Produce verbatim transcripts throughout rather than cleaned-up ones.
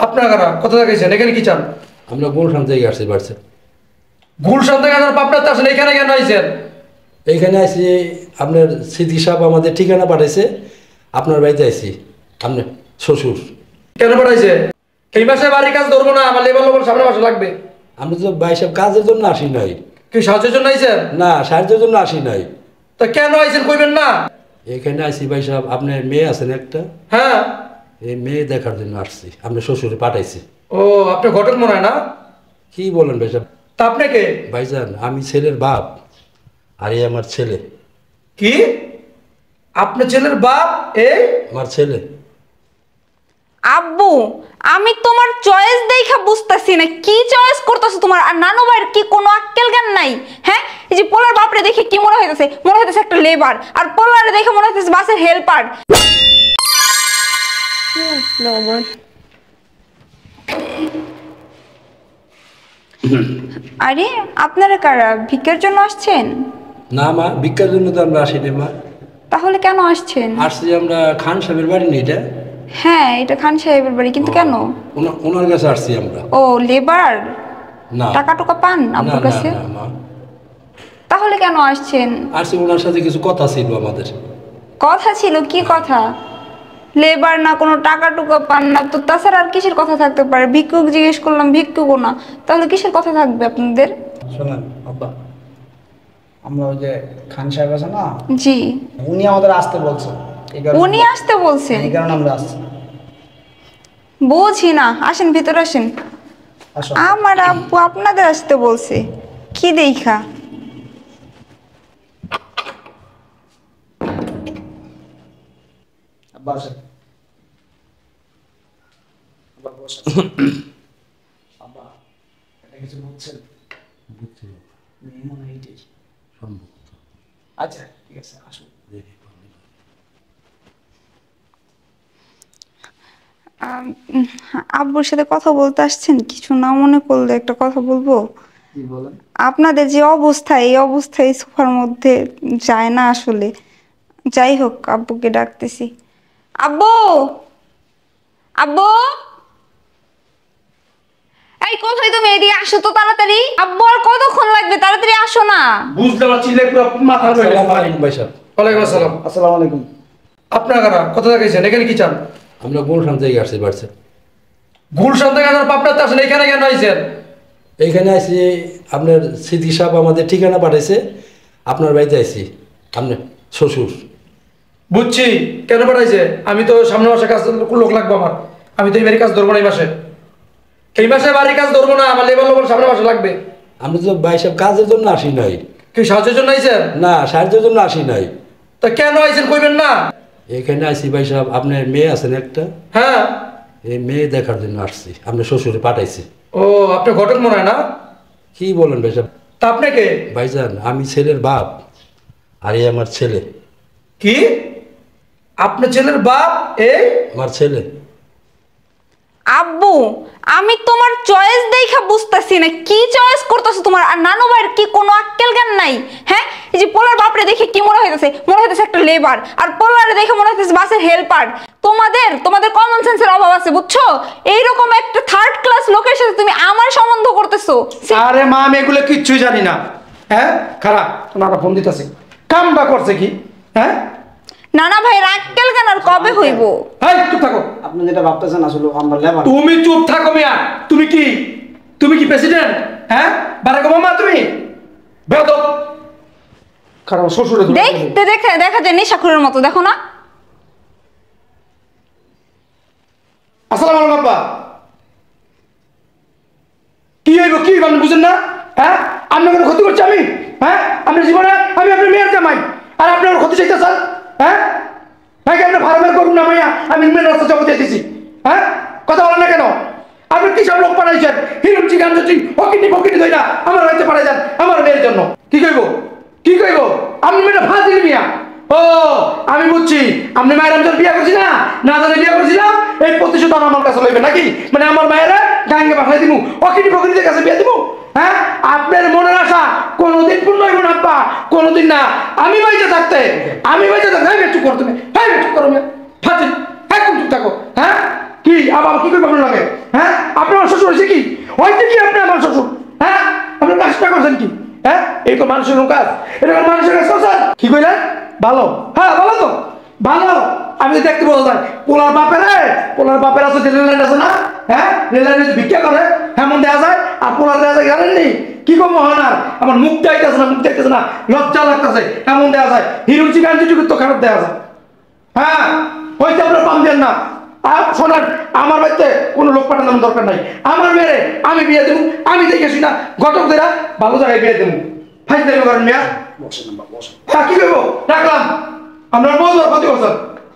আপনারা কারা কোথা থেকে এসেছেন? এখানে কি চান? আমরা গুলশান থেকে আসছি বাড়ছে। গুলশান থেকে আপনার পাবনাতে আসেন, এখানে কেন আইছেন? এইখানে আসি আপনার স্মৃতি সাহেব আমাদের ঠিকানা পাঠাইছে, আপনার বাড়িতে আইছি। আপনার শ্বশুর কেন পাঠাইছে? এই মাসে বাড়ির কাজ ধরবো না, আমার লেবার লোক সামনে মাসে লাগবে। আমরা তো ভাই সাহেব কাজের জন্য আসি নাই। কি সাহায্যের জন্য আইছেন? না, সাহায্যের জন্য আসি নাই। তা কেন আইছেন কইবেন না? এখানে আসি ভাই সাহেব, আপনার মেয়ে আছেন একটা, হ্যাঁ এই মেয়ে দেখার জন্য আসছি। আপনার শ্বশুরে পাঠাইছি। ও আপনি ঘটক মনে হয় না? কি বলেন ভাই সাহেব? তা আপনি কে? ভাইজান আমি ছেলের বাপ, আর এই আমার ছেলে। কি আপনার ছেলের বাপ? এই আমার ছেলে। আব্বু আমি তোমার চয়েস দেখা বুঝতেছি না, কি চয়েস করতেছো তোমার? আর নানু ভাইয়ের কি কোনো আক্কেল জ্ঞান নাই? হ্যাঁ, এই যে পোলার বাপরে দেখে কি মনে হইতেছে? মনে হইতেছে একটা লেবার, আর পোলারে দেখে মনে হইতেছে বাসের হেল্পার। আরে আপনারা কারা? ভিক্ষার জন্য আসছেন? না মা, ভিক্ষার জন্য তো আমরা আসিনি মা। তাহলে কেন আসছেন? আসছি আমরা খান সাহেবের বাড়ি নেই এটা। হ্যাঁ এটা খান সাহেবের বাড়ি, কিন্তু কেন? ওনা- ওনার কাছে আসছি আমরা। ও লেবার, না টাকা টুকা পান না আব্বুর না কাছে? না মা, তাহলে কেন আসছেন? আসছি ওনার সাথে কিছু কথা ছিল আমাদের। কথা ছিল? কি কথা? লেবার না, কোনো টাকা টুকা পান না তো, তাছাড়া আর কিসের কথা থাকতে পারে? ভিক্ষুক জিজ্ঞেস করলাম, ভিক্ষুকও না, তাহলে কিসের কথা থাকবে আপনাদের? শোনেন আব্বা, আমরা ওই যে খান সাহেব আছে না, জি উনি আমাদের আসতে বলছে। এই কারণে- উনি আসতে বলছেন? এই কারণে আমরা আসছি। বুঝি না, আসেন ভিতরে আসেন। আসো। আমার আব্বু আপনাদের আসতে বলছে কি দেখা? আব্বা আসেন। আব্বা বসেন। আব্বা এটা কিছু বুঝছেন? মেয়ে মনে হয় এইটাই। আচ্ছা ঠিক আছে, আসুন। আম, আব্বুর সাথে কথা বলতে আসছেন? কিছু না মনে করলে একটা কথা বলবো। কি বলেন? আপনাদের যে অবস্থা, এই অবস্থায় সোফার মধ্যে যায় না আসলে। যাই হোক, আব্বুকে ডাকতেছি। আব্বু, আব্বু, এই কোথায় তুমি? এদিকে আসো তো তাড়াতাড়ি। আব্বু আর কতক্ষণ লাগবে? তাড়াতাড়ি আসো না। বুঝতে পারছি না, পুরো মাথা ধরে গেছে। আসসালামু আলাইকুম ভাই সাহেব। ওয়ালাইকুম আসসালাম। আসসালামু আলাইকুম। আপনারা কারা কোথা থেকে এসেছেন? এখানে কি চান? আমরা গুলশান থেকে আসছি বাড়ছে। গুলশান থেকে আপনার পাবনাতে আসেন, এখানে কেন আইছেন? এইখানে আসি আপনার স্মৃতি সাহেব আমাদের ঠিকানা পাঠাইছে, আপনার বাড়িতে আইছি। আপনার শ্বশুর। বুঝছি কেন পাঠাইছে। আমি তো সামনে মাসে কাজ লোক লাগবে আমার, আমি তো এই বাড়ির কাজ ধরবো না এই মাসে। এই মাসে বাড়ির কাজ ধরবো না, আমার লেবার লোক সামনে মাসে লাগবে। আমরা তো ভাই সাহেব কাজের জন্য আসি নাই। কি সাহায্যের জন্য আইছেন? না, সাহায্যের জন্য আসি নাই। তা কেন আইছেন কইবেন না? এখানে আসি ভাই সাহেব, আপনার মেয়ে আছেন একটা, হ্যাঁ এই মেয়ে দেখার জন্য আসছি। আপনার শ্বশুরে পাঠাইছি। ও আপনি ঘটক মনে হয় না? কি বলেন ভাই সাহেব? তা আপনি কে? ভাইজান আমি ছেলের বাপ, আর এই আমার ছেলে। কি আপনার ছেলের বাপ? এই আমার ছেলে। আব্বু আমি তোমার চয়েস দেখা বুঝতেছি না, কি চয়েস করতেছো তোমার? আর নানু ভাইয়ের কি কোনো আক্কেল জ্ঞান নাই? হ্যাঁ, এই যে পোলার বাপরে দেখে কি মনে হইতেছে? মনে হইতেছে একটা লেবার, আর পোলারে দেখে মনে হইতেছে বাসের হেল্পার। তোমাদের তোমাদের কমন সেন্সের অভাব আছে, বুঝছো? এইরকম একটা থার্ড ক্লাস লোকের সাথে তুমি আমার সম্বন্ধ করতেছো। আরে মা, আমি এগুলো কিচ্ছুই জানি না। হ্যাঁ খারাপ, তোমার ফোন দিতেছে। কামটা করছে কি? হ্যাঁ নানা ভাইয়ের আক্কেল জ্ঞান আর কবে হইব? এই চুপ থাকো। আপনি যেটা ভাবতেছেন আসলে আমরা লেবার। তুমি চুপ থাকো মিয়া। তুমি কি তুমি কি প্রেসিডেন্ট? হ্যাঁ বারাক ওবামা তুমি? বেয়াদব। কারণ শ্বশুরে ধরে ফেলবে। দেখতে দেখে দেখা যায় নেশাখোরের মতো, দেখো না? আসসালামু আলাইকুম আব্বা। কি হইব কি আপনি বুঝেন না? হ্যাঁ আপনার কোনো ক্ষতি করছি আমি? হ্যাঁ আপনার জীবনে আমি আপনার মেয়ের জামাই, আর আপনার ক্ষতি চাইতেছেন? হ্যাঁ হ্যাঁ কি আপনার ফার্মের করুন না মাইয়া আমি মেয়ের রাস্তা জগৎ দিয়েছি? হ্যাঁ কথা বলেন না কেন? আপনি কি সব লোক পাঠাইছেন? হিরুম চিকান চিং ফকিনি ফকিনি ধই না আমার হইতে পাঠাই যান আমার মেয়ের জন্য। কি কইব কি কইব? আপনি মেয়েটা ফাঁস দিলি মিয়া। ও আমি বুঝছি, আপনি মায়ের আমি বিয়ে করছি না, না জানে বিয়ে করছিলাম, এই প্রতিশোধ আমার কাছে লইবে নাকি? মানে আমার মায়েরা গাঙ্গে পাঠাই দিব, অকিনি ফকিনিদের কাছে বিয়ে দিব? হ্যাঁ আপনার মনের আশা কোনোদিন পূর্ণ হইব না আব্বা, কোনোদিন না। আমি বাইচে থাকতে আমি বাইচে থাকতে হ্যাঁ চুপ করো তুমি, হ্যাঁ চুপ করো মিয়া। ফাঁসি একদম চুপ থাকো। হ্যাঁ কি আবার কি করবে আপনার লাগে? হ্যাঁ হয়তো কি আপনি আমার শ্বশুর? হ্যাঁ, আপনি কাজটা করছেন কি? হ্যাঁ, এই তো মানুষের কাজ, এটা কোন মানুষের কাজ করছেন? কি কইলেন? ভালো, হ্যাঁ ভালো তো, ভালো। আমি তো দেখতে বলতে চাই পোলার বাপের পোলার বাপের আছে যে রেললাইন আছে না, হ্যাঁ রেললাইনে ভিক্ষা করে হেমন দেওয়া যায়, আর পোলার দেওয়া যায় জানেননি কি কম হয় না? আমার মুখ চাইতেছে না, মুখ চাইতেছে না, লজ্জা লাগতেছে, এমন দেওয়া যায় হিরো চিকান যেটুকু তো খারাপ দেওয়া যায়। হ্যাঁ, হয়তো আপনার পাম দেন না। আর শোনেন, আমার বাড়িতে কোনো লোক পাঠানোর দরকার নাই। আমার মেয়ে আমি বিয়ে দেবো, আমি দেখেছি না ঘটক দেরা ভালো জায়গায় বিয়ে দেবো। ফাইজ দেবো করেন মেয়া, হ্যাঁ কি করবো রাখলাম। আপনার বউ ধর ক্ষতি করছেন,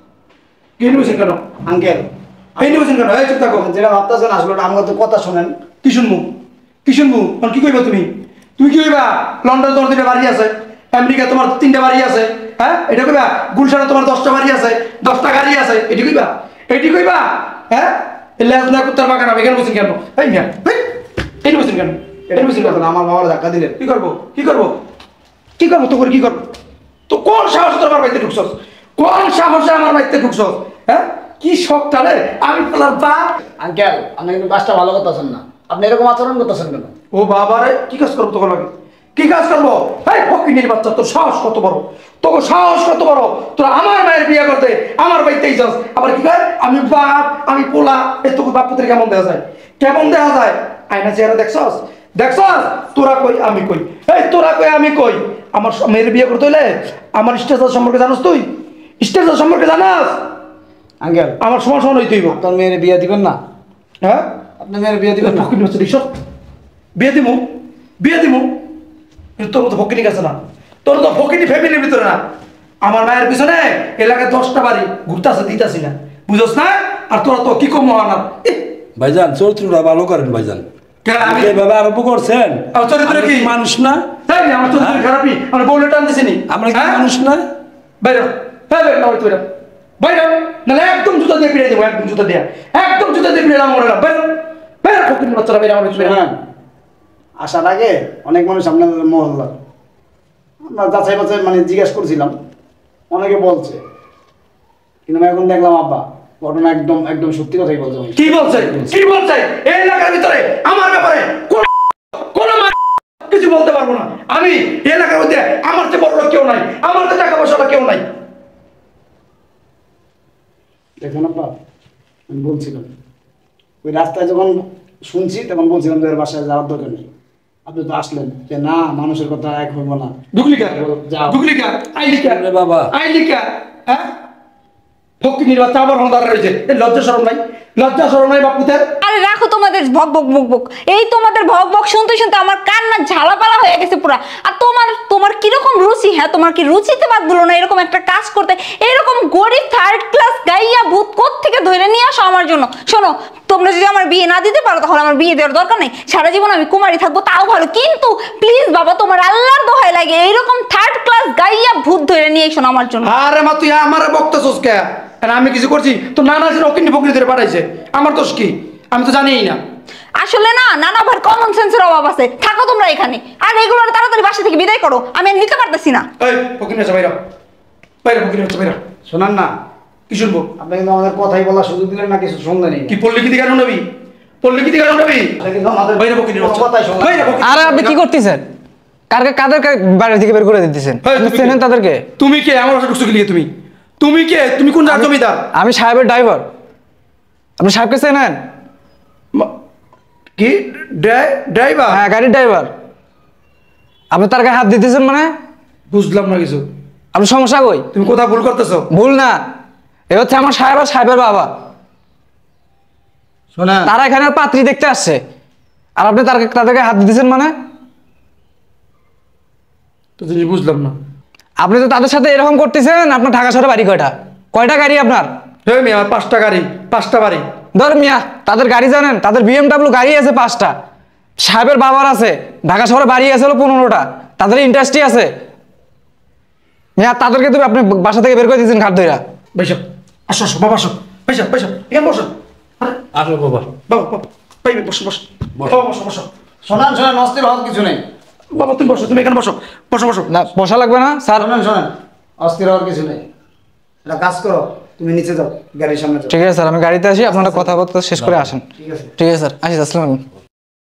কি নিয়েছেন কেন আঙ্কেল এই নিয়েছেন কেন? এই চুপ থাকো, যেটা ভাবতেছেন আসলে আমার তো কথা শোনেন। কি শুনবো কি শুনবো এখন কি কইবা তুমি? তুমি কি কইবা লন্ডন তোমার দুইটা বাড়ি আছে, আমেরিকা তোমার তিনটা বাড়ি আছে, হ্যাঁ এটা কইবা? গুলশানে তোমার দশটা বাড়ি আছে, দশটা গাড়ি আছে, এটি কইবা? এটি কইবা? হ্যাঁ, লেজ না কুত্তার বাগান হবে, এখানে বসেন কেন? এই মিয়া এই বসেন কেন? এটা বুঝতে পারবেন আমার বাবার ধাক্কা দিলেন। কি করবো কি করবো কি করবো তো করে কি করবো? তো কোন সাহস তোর আমার বাড়িতে ঢুকছস? কোন সাহসে আমার বাড়িতে ঢুকছস? হ্যাঁ, কি শখ তাহলে আমি বললাম বাপ। আঙ্কেল আপনি কিন্তু কাজটা ভালো করতেছেন না, আপনি এরকম আচরণ করতেছেন কেন? ও বাবা রে, কি কাজ করবো তোকে লাগে? কি কাজ করবো? এই ফকিনীর বাচ্চা, তোর সাহস কত বড়? তোকে সাহস কত বড়? তোরা আমার মায়ের বিয়ে করতে আমার বাড়িতেই যাস, আবার কি কয় আমি বাপ আমি পোলা? এ তোকে বাপ পুত্রে কেমন দেখা যায়? কেমন দেখা যায়? আয়না চেহারা দেখছস দেখছস? তোরা কই আমি কই, এই তোরা কই আমি কই। আমার স- মেয়ের বিয়ে করতে হইলে আমার স্টেজার সম্পর্কে জানোস? তুই স্টেজার সম্পর্কে জানাস? আঙ্কেল আমার সমান সমান হইতে হইব। আপনার মেয়ের বিয়ে দিবেন না? হ্যাঁ, আপনার মেয়ের বিয়ে দিবেন না? ফকিনী হচ্ছে দেখছ, বিয়ে দিমু বিয়ে দিমু, কিন্তু তোর মতো ফকিনি গেছে না, তোর তো ফকিনি ফ্যামিলির ভিতরে না। আমার মায়ের পিছনে এলাকায় দশটা বাড়ি ঘুরতেছে দিতেছি না, বুঝোস না? আর তোরা তো কি কম মহানা। ভাইজান চরিত্রটা ভালো করেন ভাইজান। আমি এভাবে আরম্ভ করছেন, আমার চরিত্র কি? মানুষ না? তাই না, আমার চরিত্র খারাপই, আমার বউলে টান দিছি নি। আমরা কি হ্যাঁ? মানুষ না? বাইরে হ্যাঁ বাইরে না তুই বাইরে, নাহলে একদম জুতা দিয়ে ফিরে দেবো, একদম জুতা দিয়ে একদম জুতা দিয়ে ফিরে আমার বাইরে বাইরে ফকিনি বাচ্চারা বাইরে আমার ভিতরে। শুনেন, আসার আগে অনেক মানুষ আপনাদের মহল্লা আমরা যাচাই বাছাই মানে জিজ্ঞেস করছিলাম, অনেকে বলছে, কিন্তু আমি এখন দেখলাম আব্বা ঘটনা একদম একদম সত্যি কথাই বলছে ভাই। কি বলছে কি বলছে এই এলাকার ভিতরে আমার ব্যাপারে কোন কোন মা- কিছু বলতে পারবো না। আমি এই এলাকার মধ্যে আমার চেয়ে বড় লোক কেউ নাই, আমার চেয়ে টাকা পয়সা কেউ নাই। দেখুন আব্বা, আমি বলছিলাম ওই রাস্তায় যখন শুনছি তখন বলছিলাম যে এর বাসায় যাওয়ার দরকার নেই। আপনি তো আসলেন যে না মানুষের কথা এক হইব না। ডুপ্লিকা যাও। ডুপ্লিকা আইলিকা আরে বাবা। আইলিকা হ্যাঁ ফকিনির বাচ্চা আমার হন্দার রয়েছে, এই লজ্জা শরম নাই, লজ্জা শরম নাই বাপুদের। আরে রাখো তোমাদের ভক ভক ভক ভক, এই তোমাদের ভক ভক শুনতে শুনতে আমার কান্না ঝালাপালা হয়ে গেছে পুরা। আর তোমার তোমার কিরকম রুচি, হ্যাঁ তোমার কি রুচিতে বাদ দিল না এরকম একটা কাজ করতে? এরকম গরিব থার্ড ক্লাস গাইয়া ভূত কোত্থেকে ধরে নিয়ে আসো আমার জন্য? শোনো, তোমরা যদি আমার বিয়ে না দিতে পারো তাহলে আমার বিয়ে দেওয়ার দরকার নেই, সারা জীবন আমি কুমারী থাকবো তাও ভালো। কিন্তু প্লিজ বাবা, তোমার আল্লাহর দোহাই লাগে এইরকম থার্ড ক্লাস গাইয়া ভূত ধরে নিয়ে এসো না আমার জন্য। আরে মা তুই আমার বক্তাছস কে? আর আমি কিছু করছি? তো নানা সে অকিনি ফকিনি ধরে পাঠাইছে, আমার দোষ কি? আমি তো জানিই না। আসলে না, নানা ভার কমন সেন্সের অভাব আছে। থাকো তোমরা এখানে, আর এগুলো তাড়াতাড়ি বাসা থেকে বিদায় করো, আমি আর নিতে পারতেছি না। এই ফকিনি হচ্ছে বাইরা, বাইরা ফকিনি হচ্ছে বাইরা। শোনান না, কি শুনবো? আপনি কিন্তু আমাদের কথাই বলার সুযোগ দিলেন না, কিছু শুনলেন কি পড়লে কি দিকে নবী? পড়লে কি দিকে নবী? কিন্তু আমাদের বাইরে ফকিনি হচ্ছে কথাই শুনলেন না। বাইরে ফকিনি। আরে আপনি কি করতেছেন? কারকে কাদের বাড়ি থেকে বের করে দিতেছেন? এই, আপনি তুমি চেনেন কে? তাদেরকে? তুমি কে? আমার বাসা ঢুকছো কি লিয়ে তুমি? তুমি কে? তুমি কোন জাত জমিদার? আমি সাহেবের ড্রাইভার। আপনি সাহেবকে চেনেন? মা- কি ড্রাই- ড্রাইভার? হ্যাঁ, গাড়ির ড্রাইভার। আপনি তার গায়ে হাত দিতেছেন মানে? বুঝলাম না কিছু। আপনার সমস্যা কই? তুমি কোথাও ভুল করতেছো। ভুল না, এ হচ্ছে আমার সাহেব আর সাহেবের বাবা। শোনেন, তারা এখানে পাত্রী দেখতে আসছে, আর আপনি তার তাদেরকে হাত দিতেছেন মানে? তো জিনিস বুঝলাম না। আপনি তো তাদের সাথে এরকম করতেছেন। আপনার ঢাকা শহরে বাড়ি কয়টা? কয়টা গাড়ি আপনার? হে মিয়া, আমার পাঁচটা গাড়ি, পাঁচটা বাড়ি। ধর মিয়া, তাদের গাড়ি জানেন? তাদের বিএমডাব্লিউ গাড়ি আছে পাঁচটা। সাহেবের বাবার আছে, ঢাকা শহরে বাড়ি আছে হলো পনেরোটা। তাদের ইন্ডাস্ট্রি আছে মিয়া। তাদেরকে তুমি আপনি বাসা থেকে বের করে দিয়েছেন ঘাট ধইরা। বৈশাখ আসো আসো বাবা আসো, বৈশাখ বৈশাখ এখানে বসো। আরে আসো বাবা। বাবা বাবা ভাই বসো বসো বাবা বসো বসো। শোনান শোনান, অস্থির হওয়ার কিছু নেই। বাবা তুমি বসো, তুমি এখানে বসো বসো বসো। না, বসা লাগবে না স্যার। শোনেন শোনেন, অস্থির হওয়ার কিছু নেই। একটা কাজ করো, তুমি নিচে যাও, গাড়ির সামনে যাও। ঠিক আছে স্যার, আমি গাড়িতে আসি, আপনারা কথাবার্তা শেষ করে আসেন। ঠিক আছে। ঠিক আছে স্যার, আসি। আসসালামু আলাইকুম।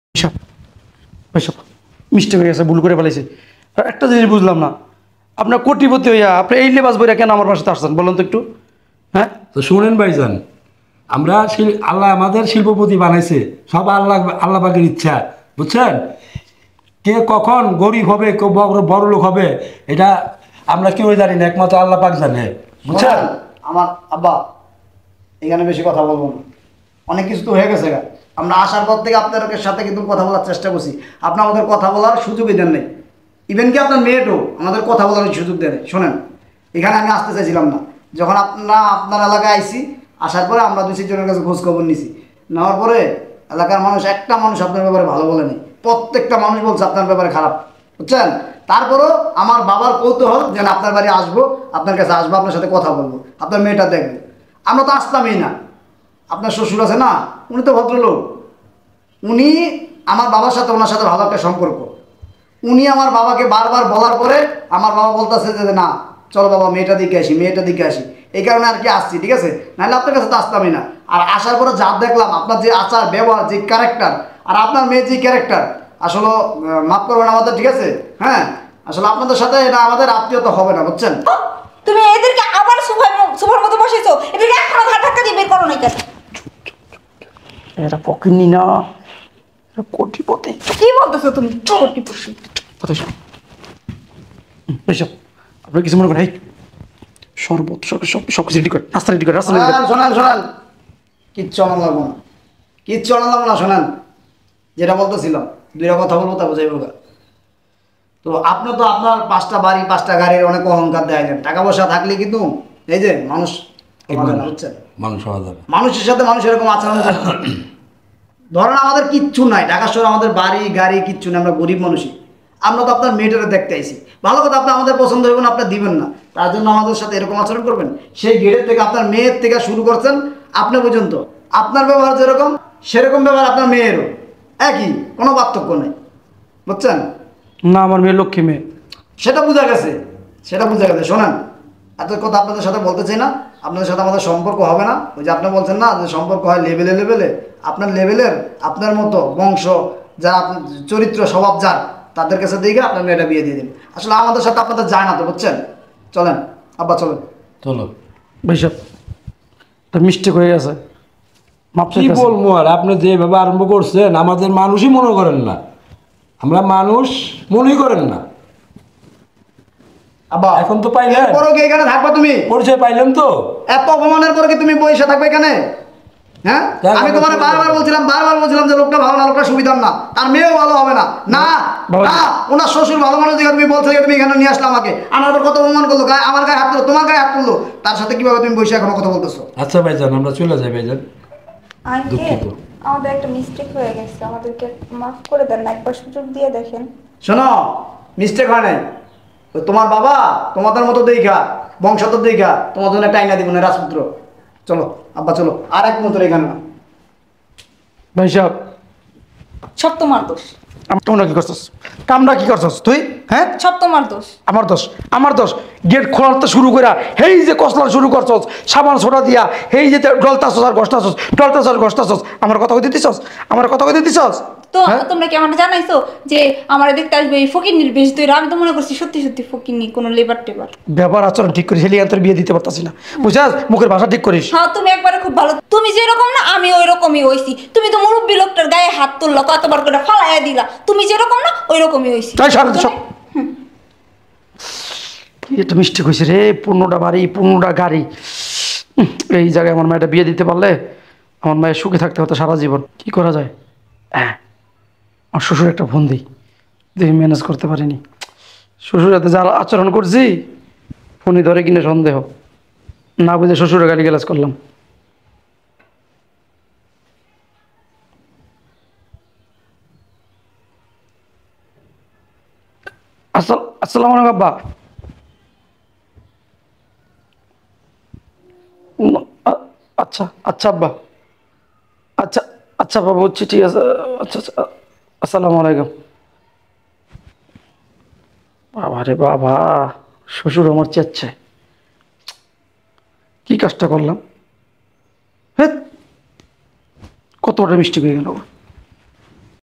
এসব এসব মিস্টেক হয়ে গেছে, ভুল করে ফেলেছে। আর একটা জিনিস বুঝলাম না, আপনার কোটিপতি হইয়া আপনি এই লেবাস বইরা কেন আমার বাসাতে আসছেন বলুন তো একটু? হ্যাঁ, তো শুনেন ভাইজান, আমরা শিল- আল্লাহ আমাদের শিল্পপতি বানাইছে, সব আল্লাহ আল্লাহ পাকের ইচ্ছা, বুঝছেন? কে কখন গরিব হবে, কেউ বড় বড় লোক হবে, এটা আমরা কেউ জানি না, একমাত্র আল্লাহ পাক জানে, বুঝছেন? শোনেন, আমার আব্বা এখানে বেশি কথা বলবো না, অনেক কিছু তো হয়ে গেছে গা। আমরা আসার পর থেকে আপনাদের সাথে কিন্তু কথা বলার চেষ্টা করছি, আপনি আমাদের কথা বলার সুযোগই দেন নাই। ইভেন কি আপনার মেয়েটাও আমাদের কথা বলার সুযোগ দেন নাই। শোনেন, এখানে আমি আসতে চাইছিলাম না, যখন আপনারা আপনার এলাকায় আইসি, আসার পরে আমরা দুই চারজনের কাছে খোঁজ খবর নিছি, নেওয়ার পরে এলাকার মানুষ একটা মানুষ আপনার ব্যাপারে ভালো বলেনি, প্রত্যেকটা মানুষ বলছে আপনার ব্যাপারে খারাপ, বুঝছেন? তারপরও আমার বাবার কৌতূহল যেন আপনার বাড়ি আসবো, আপনার কাছে আসবো, আপনার সাথে কথা বলবো, আপনার মেয়েটা দেখবো। আমরা তো আসতামই না। আপনার শ্বশুর আছে না, উনি তো ভদ্রলোক, উনি আমার বাবার সাথে ওনার সাথে ভালো একটা সম্পর্ক। উনি আমার বাবাকে বারবার বলার পরে আমার বাবা বলতেছে যে না চলো বাবা মেয়েটা দিকে আসি, মেয়েটা দিকে আসি, এই কারণে আর কি আসছি, ঠিক আছে? নাহলে আপনার কাছে তো আসতামই না। আর আসার পরে যা দেখলাম আপনার যে আচার ব্যবহার, যে ক্যারেক্টার, আর আপনার মেয়ের যে ক্যারেক্টার, আসলে আহ, মাফ করবেন আমাদের, ঠিক আছে? হ্যাঁ, আসলে আপনাদের সাথে এটা আমাদের আত্মীয়তা হবে না, বুঝছেন? তুমি এদেরকে আবার সুপার সুপার মতো বসেছো, এদেরকে এখনো ঘাট ধাক্কা দিয়ে বের করো না কেন? এটা পকিনি না, এটা কোটিপতি। কি বলতেছো তুমি? কোটিপতি। কথা শোন, এসব আপনার কিছু মনে করেন, এই শরবত সব সব সব কিছু রেডি করে, রাস্তা রেডি করে, রাস্তা রেডি করে। শোনান শোনান শোনান, কিচ্ছু আনা লাগবো না, কিচ্ছু আনা লাগবো না। শোনান, যেটা বলতেছিলাম, দুইটা কথা বলবো তা বোঝাইব গা। তো আপনার তো আপনার পাঁচটা বাড়ি, পাঁচটা গাড়ির অনেক অহংকার দেখাইলেন, টাকা পয়সা থাকলে কিন্তু এই যে মানুষ হবে না, বুঝছেন? মানুষ হওয়া যাবে। মানুষের সাথে মানুষ এরকম আচরণ করে না। ধরেন আমাদের কিচ্ছু নাই, ঢাকা শহরে আমাদের বাড়ি গাড়ি কিচ্ছু নেই, আমরা গরিব মানুষই। আমরা তো আপনার মেয়েটারে দেখতে আইছি, ভালো কথা, আপনি আমাদের পছন্দ হইব না, আপনি দিবেন না, তার জন্য আমাদের সাথে এরকম আচরণ করবেন? সেই গেটের থেকে আপনার মেয়ের থেকে শুরু করছেন আপনি পর্যন্ত, আপনার ব্যবহার যেরকম সেরকম ব্যবহার আপনার মেয়েরও, একই, কোনো পার্থক্য নেই, বুঝছেন? না, আমার মেয়ে লক্ষ্মী মেয়ে। সেটা বোঝা গেছে, সেটা বোঝা গেছে। শোনান, এত কথা আপনাদের সাথে বলতে চাই না, আপনাদের সাথে আমাদের সম্পর্ক হবে না। ওই যে আপনি বলছেন না যে সম্পর্ক হয় লেভেলে লেভেলে, আপনার লেভেলের আপনার মতো বংশ যারা আপনার চরিত্র স্বভাব যার, তাদের কাছে দেখে আপনার মেয়েটা বিয়ে দিয়ে দিন। আসলে আমাদের সাথে আপনাদের যায় না তো, বুঝছেন? চলেন আব্বা, চলেন। চলো। ভাইসব এটা মিস্টেক হয়ে গেছে, মাপ কি চাইতেছি। বলবো আর, আপনি যেভাবে আরম্ভ করছেন আমাদের মানুষই মনে করেন না, আমরা মানুষ মনেই করেন না। আব্বা এখন তো পাইলেন, পরও কি এখানে থাকবা তুমি? পরিচয় পাইলেন তো। এত অপমানের পরে কি তুমি বসে থাকবে এখানে? হ্যাঁ, যাক, আমি আমরা তোমার চলে বারবার যাবো। বলছিলাম, বারবার বলছিলাম যে লোকটা ভালো না, লোকটা সুবিধার না, তার মেয়েও ভালো হবে না। না বাবা- না, ওনার শ্বশুর ভালো মানুষ দেখে তুমি বলছো যে তুমি এখানে নিয়ে আসলে আমাকে, আমার উপর কত অপমান করলো, গায়ে আমার গায়ে হাত তুললো, তোমার গায়ে হাত তুললো, তার সাথে কিভাবে তুমি বসে এখনো কথা বলতেছো? আচ্ছা ভাইজান, আমরা চলে যাই ভাইজান। আঙ্কেল, দুঃখিত। আমাদের একটা মিস্টেক হয়ে গেছে, আমাদেরকে মাফ করে দেন না, একবার সুযোগ দিয়ে দেখেন। শোনো, মিস্টেক হয় নাই, ওই তোমার বাবা তোমাদের মতো দেখা, বংশধর দেখা তোমার জন্য একটা আইনা দিব না, রাজপুত্র। চলো আব্বা, চলো, আর এক মতো এখানে না। ভাইসব সব তোমার দোষ, তোমরা কি করছস? কামরা কি করছস তুই? হ্যাঁ, সব তোমার দোষ। আমার দোষ, আমার দোষ। গেট খোলার তো শুরু করা, হেই যে কসলা শুরু করছস, সাবান সোডা দিয়া, হেই যে ডলতাছস আর গসতাছস, ডলতাছস আর গসতাছস, আমার কথা কইতে দিছস, আমার কথা কইতে দিছস। তো হ্যাঁ? তোমরা কি আমার জানাইছো যে আমার দেখতে আসবে এই ফকিন্নির বেশ তৈরি? আমি তো মনে করছি সত্যি সত্যি ফকিন্নি, কোনো লেবার টেবার। ব্যবহার আচরণ ঠিক করিস, হেলি তোর বিয়ে দিতে পারতাছি না, বুঝছস? মুখের ভাষা ঠিক করিস। হ্যাঁ, তুমি একবারে খুব ভালো, তুমি যেরকম না আমি ওই রকমই হইছি। তুমি তো মুরব্বী লোকটার গায়ে হাত তুললো, কতবার করে ফালাইয়া দিলা, তুমি যেরকম না ওই রকমই হইছি। তাই সব সব কি একটা মিস্টেক হয়েছে রে, পনেরোটা বাড়ি, পনেরোটা গাড়ি। উম, এই জায়গায় আমার মায়েটা বিয়ে দিতে পারলে আমার মায়ের সুখে থাকতে হতো সারা জীবন। কি করা যায়? হ্যাঁ, আমার শ্বশুর একটা ফোন দিই, দেখি ম্যানেজ করতে পারিনি। শ্বশুর সাথে যা আচরণ করছি, ফোনই ধরে কিনে সন্দেহ, না বুঝে শ্বশুরের গালি গালাজ করলাম। আসসাল আসসালামু আলাইকুম আব্বা। উম, আ- আচ্ছা আচ্ছা আব্বা, আচ্ছা আচ্ছা বাবা, বুঝছি, ঠিক আছে। আচ্ছা আচ্ছা, আসসালামু আলাইকুম। বাবা রে বাবা, শ্বশুর আমার চেচ্ছে, কি কাজটা করলাম? হ্যাঁ, কত বড় মিষ্টি হয়ে গেল।